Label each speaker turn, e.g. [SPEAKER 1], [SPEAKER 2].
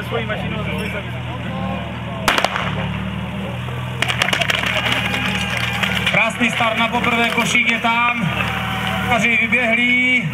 [SPEAKER 1] svojí mašinu a ze svojí zavízí.
[SPEAKER 2] Krásný start na poprvé, košík je tam. Kaři vyběhlí.